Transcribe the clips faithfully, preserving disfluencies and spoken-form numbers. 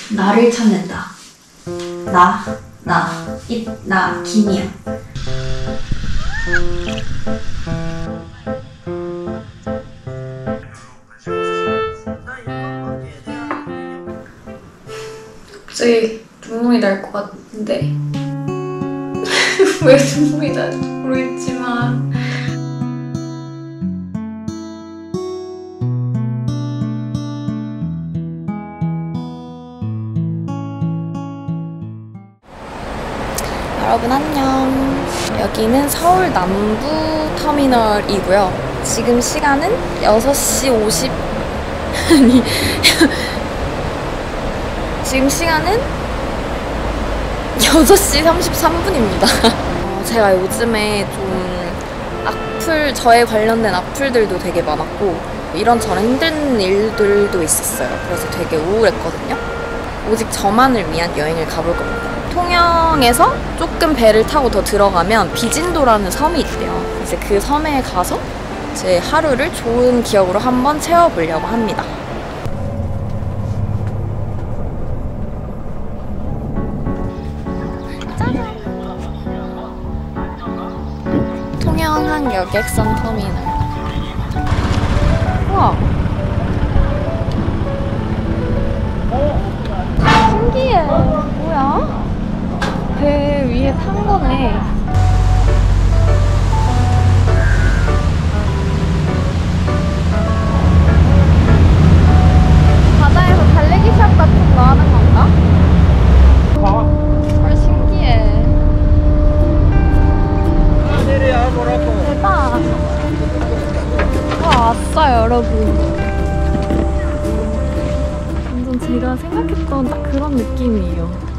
나를 찾는다. 나, 나, 이, 나, 김이야. 갑자기 눈물이 날 것 같은데 왜 눈물이 날지 모르겠지만 여러분 안녕. 여기는 서울 남부 터미널이고요. 지금 시간은 여섯 시 오십 아니 지금 시간은 여섯 시 삼십삼 분입니다. 어, 제가 요즘에 좀 악플, 저에 관련된 악플들도 되게 많았고 이런저런 힘든 일들도 있었어요. 그래서 되게 우울했거든요. 오직 저만을 위한 여행을 가볼 겁니다. 통영에서 조금 배를 타고 더 들어가면 비진도라는 섬이 있대요. 이제 그 섬에 가서 제 하루를 좋은 기억으로 한번 채워보려고 합니다. 통영항 여객선 터미널. 우와, 신기해. 뭐야? 배 위에 탄 거네. 바다에서 달리기 샷 같은 거 하는 건가? 헐, 신기해. 대박. 와, 왔어요, 여러분. 완전 제가 생각했던 딱 그런 느낌이에요.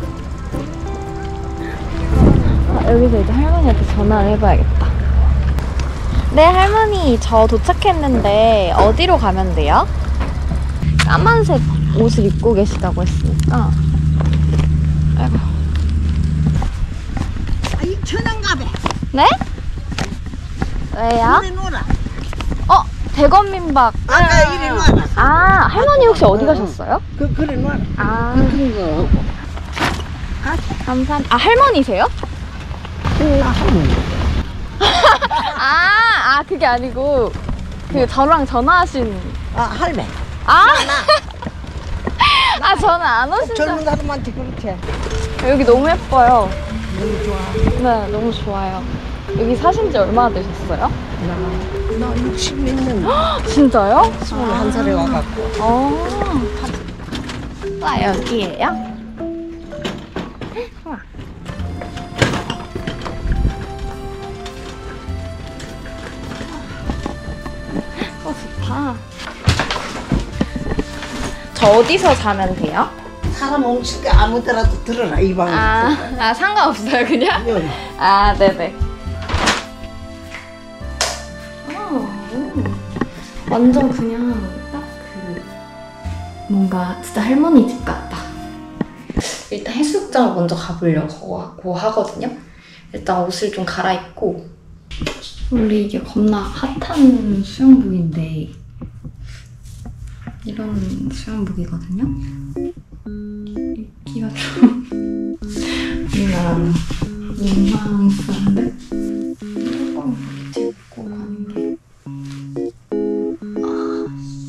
여기서 이제 할머니한테 전화를 해봐야겠다. 네, 할머니, 저 도착했는데 어디로 가면 돼요? 까만색 옷을 입고 계시다고 했으니까. 아이고. 아, 이 천안가배. 네? 왜요? 이리 놀아. 어, 대건민박. 아까 이리 놀아. 아, 할머니 혹시 어디 가셨어요? 그, 그래 놀아. 아, 큰 거. 감사합니다. 아, 할머니세요? 아, 아, 그게 아니고 그 저랑 전화하신. 아, 할매. 아, 아, 저는 안 오신 줄. 젊은 사람한테 그렇지. 여기 너무 예뻐요. 너무 좋아. 네, 너무 좋아요. 여기 사신 지 얼마나 되셨어요? 나, 나 육십 몇 년. 진짜요? 스물한 살에 와갖고. 어. 와, 여기에요? 우와. 어, 좋다. 저 어디서 자면 돼요? 사람 옮칠까 아무데라도 들어라, 이 방에. 아, 아, 상관없어요, 그냥? 여기. 아, 네네. 어, 완전 그냥 딱 그 뭔가 진짜 할머니 집 같다. 일단 해수욕장을 먼저 가보려고 하거든요. 일단 옷을 좀 갈아입고. 원래 이게 겁나 핫한 수영복인데 이런 수영복이거든요. 입기가 좀 우리나라는 민망스러운데 조금 이렇게 입고 가는 게 아,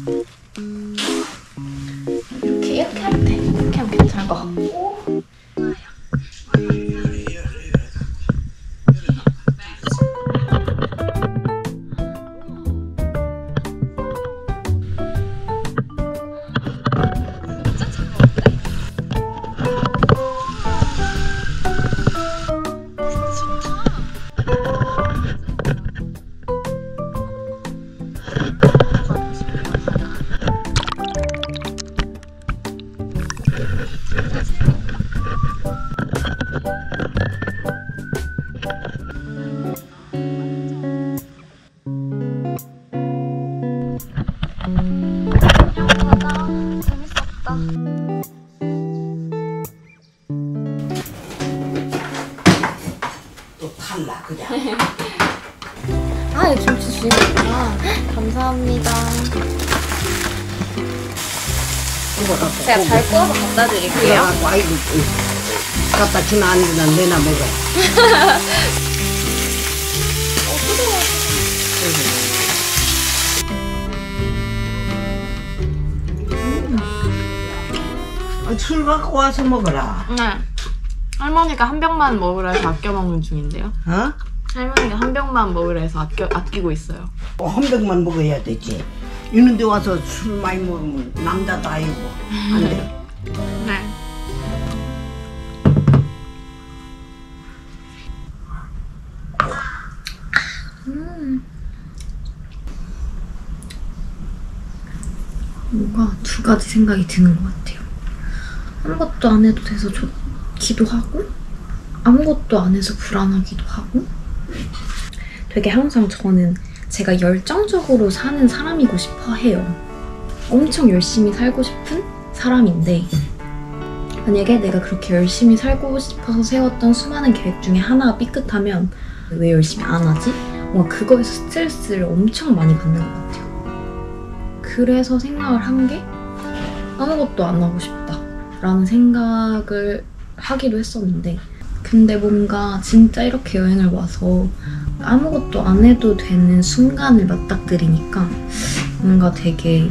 이렇게 이렇게 하면 돼. 이렇게 하면 괜찮을 것 같고. 달라 그냥. 아, 이 김치 주시는구나. 감사합니다. 이거 먹어라. 제가 잘 구워서 갖다 드릴게요. 그래갖고 아이고 갖다 주나 안 주나 내나 먹어. 아, 술 갖고 와서 먹어라. 네. 할머니가 한 병만 먹으라 해서 아껴 먹는 중인데요. 어? 할머니가 한 병만 먹으라 해서 아껴, 아끼고 있어요. 어, 한 병만 먹어야 되지. 이런데 와서 술 많이 먹으면 남자도 아니고 안 돼. 네. 음. 뭔가 두 가지 생각이 드는 것 같아요. 아무것도 안 해도 돼서 좋기도 하고 아무것도 안 해서 불안하기도 하고 되게 항상 저는 제가 열정적으로 사는 사람이고 싶어 해요. 엄청 열심히 살고 싶은 사람인데 만약에 내가 그렇게 열심히 살고 싶어서 세웠던 수많은 계획 중에 하나가 삐끗하면 왜 열심히 안 하지? 뭔가 그거에서 스트레스를 엄청 많이 받는 것 같아요. 그래서 생각을 한 게 아무것도 안 하고 싶다 라는 생각을 하기도 했었는데 근데 뭔가 진짜 이렇게 여행을 와서 아무것도 안 해도 되는 순간을 맞닥뜨리니까 뭔가 되게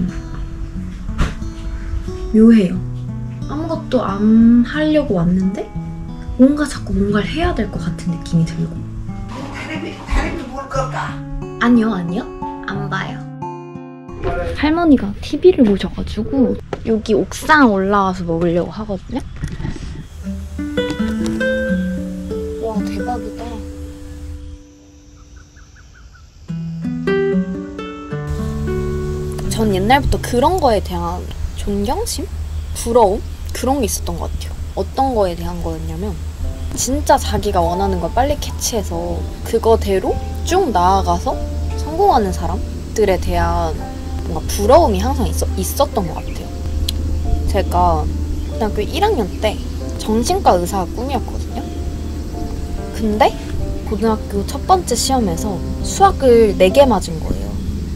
묘해요. 아무것도 안 하려고 왔는데 뭔가 자꾸 뭔가를 해야 될 것 같은 느낌이 들고. 텔레비 텔레비 볼 걸까? 아니요 아니요 안 봐요. 할머니가 티비를 보셔가지고 여기 옥상 올라와서 먹으려고 하거든요. 와 대박이다. 전 옛날부터 그런 거에 대한 존경심? 부러움? 그런 게 있었던 것 같아요. 어떤 거에 대한 거였냐면 진짜 자기가 원하는 걸 빨리 캐치해서 그거대로 쭉 나아가서 성공하는 사람들에 대한 뭔가 부러움이 항상 있어, 있었던 것 같아요. 제가 고등학교 일 학년 때 정신과 의사가 꿈이었거든요. 근데 고등학교 첫 번째 시험에서 수학을 네 개 맞은 거예요.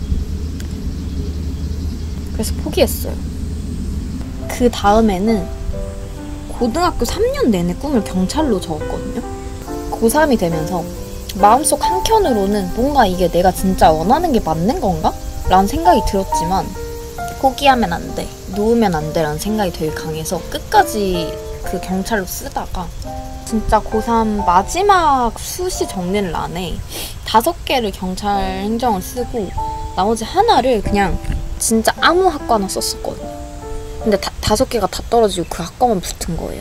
그래서 포기했어요. 그 다음에는 고등학교 삼 년 내내 꿈을 경찰로 적었거든요. 고삼이 되면서 마음속 한켠으로는 뭔가 이게 내가 진짜 원하는 게 맞는 건가? 라는 생각이 들었지만 포기하면 안 돼, 놓으면 안 돼 라는 생각이 되게 강해서 끝까지 그 경찰로 쓰다가 진짜 고삼 마지막 수시 정리를 안 해. 다섯 개를 경찰 행정을 쓰고 나머지 하나를 그냥 진짜 아무 학과나 썼었거든요. 근데 다, 다섯 개가 다 떨어지고 그 학과만 붙은 거예요.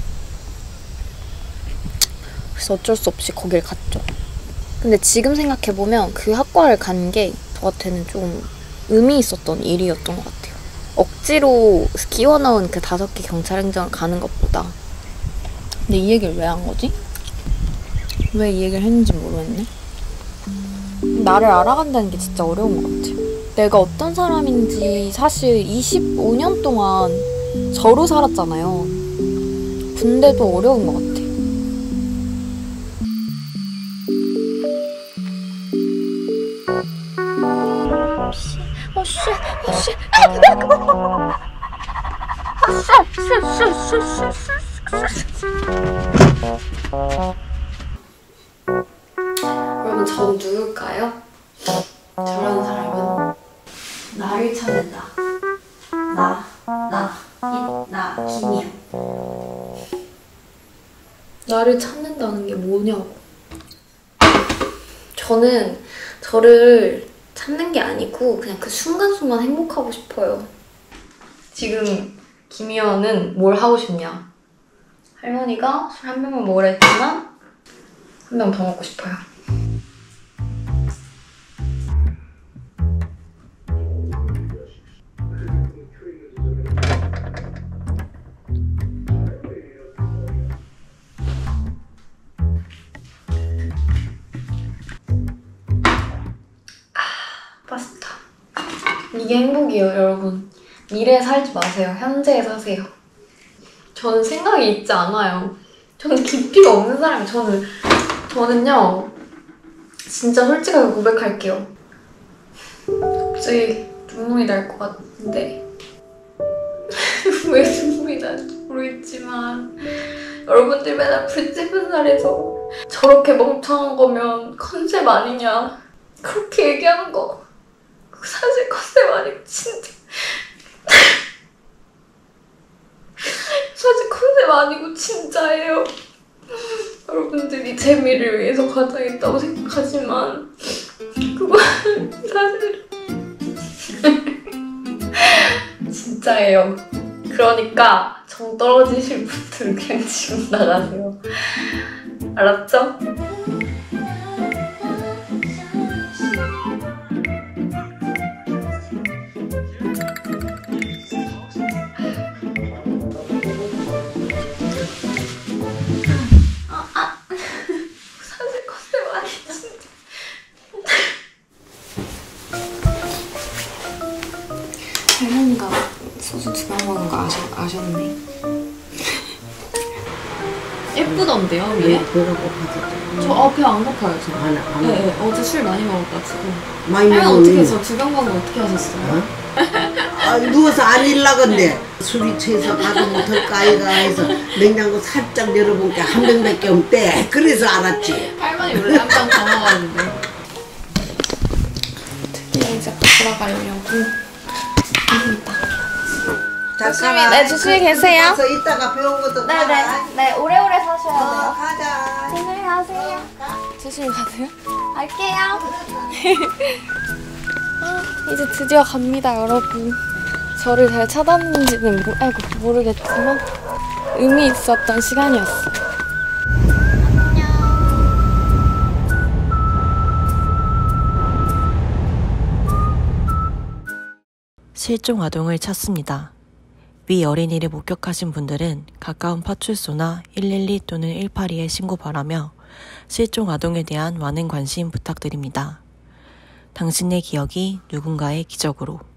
그래서 어쩔 수 없이 거길 갔죠. 근데 지금 생각해보면 그 학과를 간 게 저한테는 좀 의미 있었던 일이었던 것 같아요. 억지로 끼워 넣은 그 다섯 개 경찰 행정을 가는 것보다. 근데 이 얘기를 왜 한 거지? 왜 이 얘기를 했는지 모르겠네. 나를 알아간다는 게 진짜 어려운 것 같아요. 내가 어떤 사람인지 사실 이십오 년 동안 저로 살았잖아요. 근데도 어려운 것 같아. 어, 씨, 어, 씨, 여러분, 전 누굴까요? 저런 사람은 나를 찾는다. 나, 나, 이, 나, 김이야. 나를 찾는다는 게 뭐냐고. 저는 저를 찾는 게 아니고 그냥 그 순간순간 행복하고 싶어요. 지금 김희연은 뭘 하고 싶냐? 할머니가 술 한 병만 먹으라 했지만 한 병 더 먹고 싶어요. 파스타. 이게 행복이에요, 여러분. 미래에 살지 마세요. 현재에 사세요. 저는 생각이 있지 않아요. 저는 깊이가 없는 사람이에요. 저는, 저는요, 진짜 솔직하게 고백할게요. 갑자기 눈물이 날 것 같은데. 왜 눈물이 나는지 모르겠지만 여러분들 맨날 불집은 살에서 저렇게 멍청한 거면 컨셉 아니냐 그렇게 얘기하는 거 사실 컨셉 아니고 진짜 사실 컨셉 아니고 진짜예요. 여러분들이 재미를 위해서 과장했다고 생각하지만 그건 사실 진짜예요. 그러니까 정 떨어지실 분들은 그냥 지금 나가세요. 알았죠? 할머니가 소주 두 병 먹은 거 아셨, 아셨네. 예쁘던데요, 위에? 배가 고파졌죠. 저 어, 배 안 고파요, 저. 안, 안 네, 네, 어제 술 많이 먹어가지고. 많이 할머니 먹으면 어떻게 저 두 병 먹은 거 어떻게 하셨어요? 어? 아, 누워서 안 일나건데 술이 취해서 가도 못할까 아이가 해서 냉장고 살짝 열어본 게 한 병밖에 없대. 그래서 알았지. 할머니 원래 한 병 더 먹었는데. 드디어 이제 돌아가려고. 조심히, 네, 조심히 계세요. 가서 이따가 배운 것도 네네. 따라. 네, 오래오래 사셔야 어, 돼요. 가자. 조심히 가세요. 조심히 가세요. 갈게요. 아, 이제 드디어 갑니다, 여러분. 저를 잘 찾았는지는 모, 아이고, 모르겠지만 의미 있었던 시간이었어요. 실종 아동을 찾습니다. 위 어린이를 목격하신 분들은 가까운 파출소나 일일이 또는 일팔이에 신고 바라며 실종 아동에 대한 많은 관심 부탁드립니다. 당신의 기억이 누군가의 기적으로.